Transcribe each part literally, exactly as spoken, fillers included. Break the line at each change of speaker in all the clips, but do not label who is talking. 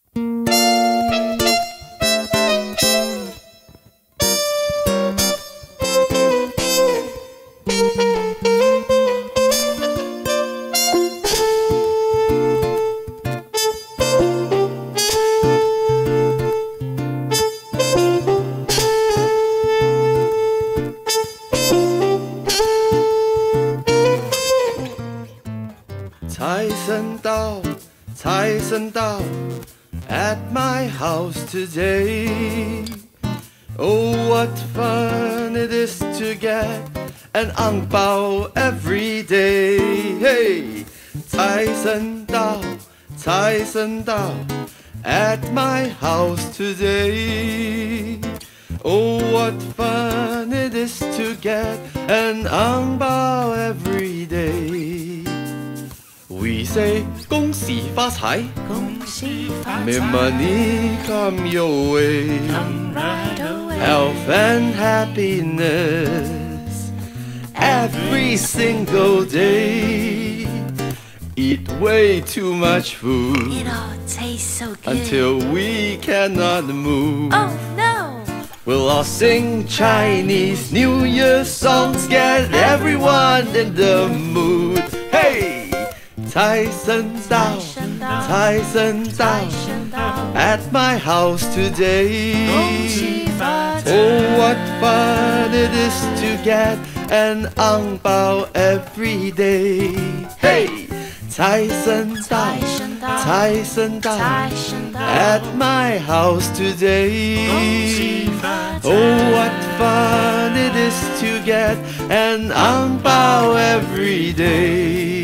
At my house today. Oh, what fun it is to get an ang bao every day. Hey, 财神到，财神到 at my house today. Oh, what fun it is to get an ang bao every day. We say 恭喜发财，
恭喜发财
May money come your way,
come right away.
Health and happiness every single day. Eat way too much food,
It all tastes so good
until we cannot move.
Oh no!
We'll all sing Chinese New Year songs, get everyone in the mood. Hey! 财神到，财神到 at my house today. Oh, what fun it is to get an ang bao every day. Hey! 财神到，财神到 at my house today. Oh, what fun it is to get an ang bao every day.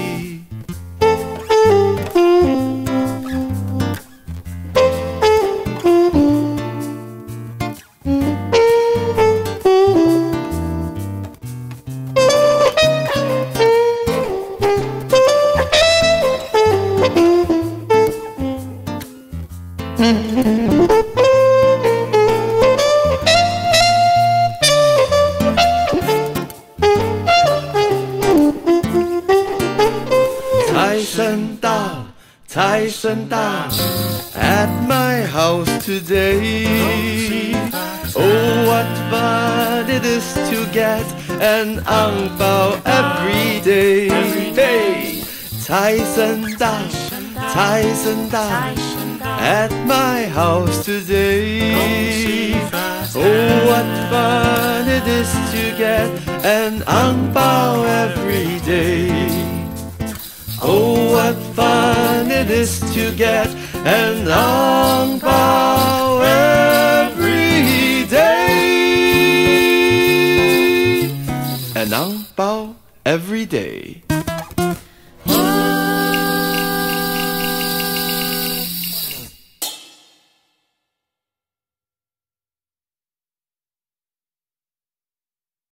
At my house today. Oh, what fun it is to get an ang bao every day. Hey! 财神到，财神到 at my house today. Oh, what fun it is to get an ang bao every day. Oh, what fun it is to get an ang bao every day. An ang bao every day.